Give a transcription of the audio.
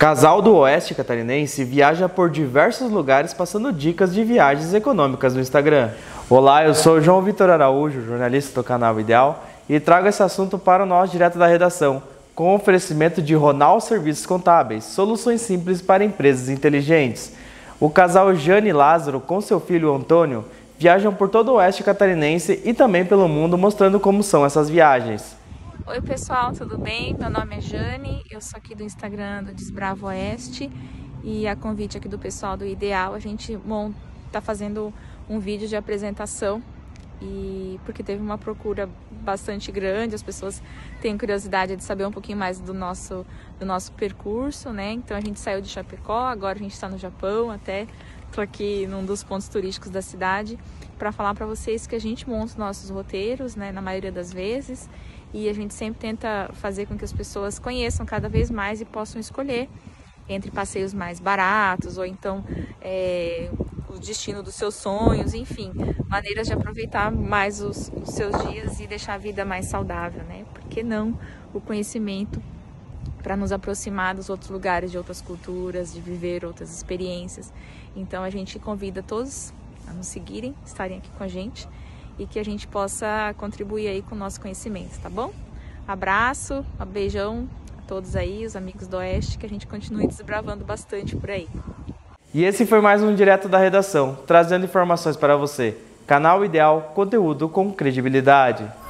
Casal do Oeste Catarinense viaja por diversos lugares passando dicas de viagens econômicas no Instagram. Olá, eu sou o João Vitor Araújo, jornalista do canal Ideal, e trago esse assunto para nós direto da redação, com o oferecimento de Ronal Serviços Contábeis, soluções simples para empresas inteligentes. O casal Jane e Lázaro, com seu filho Antônio, viajam por todo o Oeste Catarinense e também pelo mundo, mostrando como são essas viagens. Oi pessoal, tudo bem? Meu nome é Jane, eu sou aqui do Instagram do Desbrava Oeste e a convite aqui do pessoal do Ideal, a gente está fazendo um vídeo de apresentação porque teve uma procura bastante grande, as pessoas têm curiosidade de saber um pouquinho mais do nosso percurso, né? Então a gente saiu de Chapecó, agora a gente está no Japão, até estou aqui num dos pontos turísticos da cidade para falar para vocês que a gente monta os nossos roteiros, né, na maioria das vezes, e a gente sempre tenta fazer com que as pessoas conheçam cada vez mais e possam escolher entre passeios mais baratos ou então o destino dos seus sonhos, enfim, maneiras de aproveitar mais os seus dias e deixar a vida mais saudável, né? Por que não o conhecimento para nos aproximar dos outros lugares, de outras culturas, de viver outras experiências. Então a gente convida todos a nos seguirem, estarem aqui com a gente e que a gente possa contribuir aí com o nosso conhecimento, tá bom? Abraço, um beijão a todos aí, os amigos do Oeste, que a gente continue desbravando bastante por aí. E esse foi mais um Direto da Redação, trazendo informações para você. Canal Ideal, conteúdo com credibilidade.